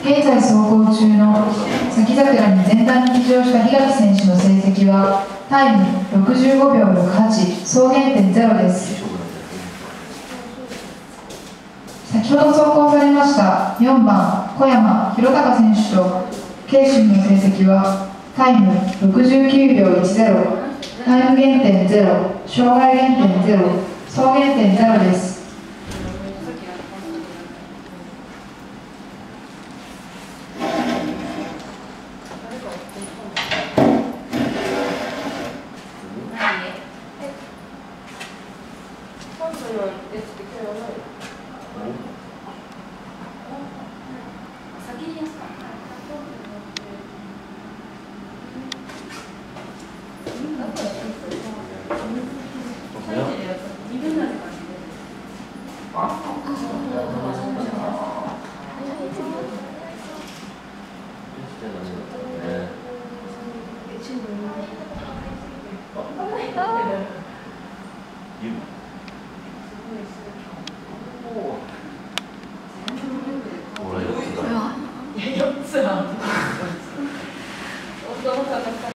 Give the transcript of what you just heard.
現在走行中の先桜に前段に騎乗した檜垣選手の成績はタイム65秒68、総減点0です。先ほど走行されました4番小山弘隆選手と慶春の成績はタイム69秒10、タイム減点0、障害減点0、総減点0です。 You